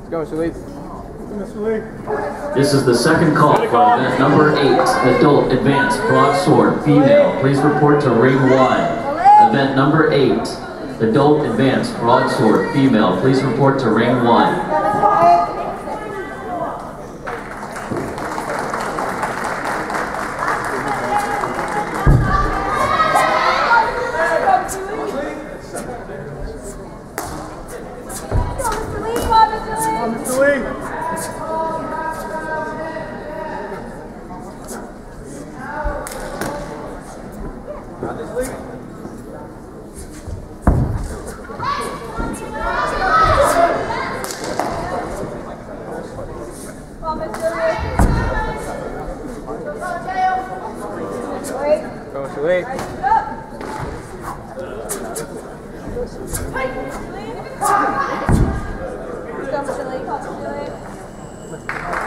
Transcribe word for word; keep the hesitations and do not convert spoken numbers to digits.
Go, Shalif. This is the second call for event number eight, Adult Advanced Broadsword Female. Please report to ring one. Event number eight, Adult Advanced Broadsword Female. Please report to ring one. Go, Shalif. Go, Shalif.